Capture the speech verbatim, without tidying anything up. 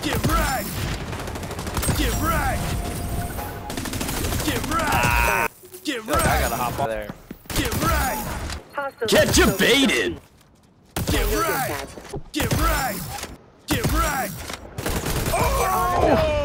Get wrecked! Get wrecked! Get wrecked! Ah. Get wrecked! I gotta hop on there. Get wrecked! Get debated! Get wrecked! Get wrecked! Get wrecked! Oh!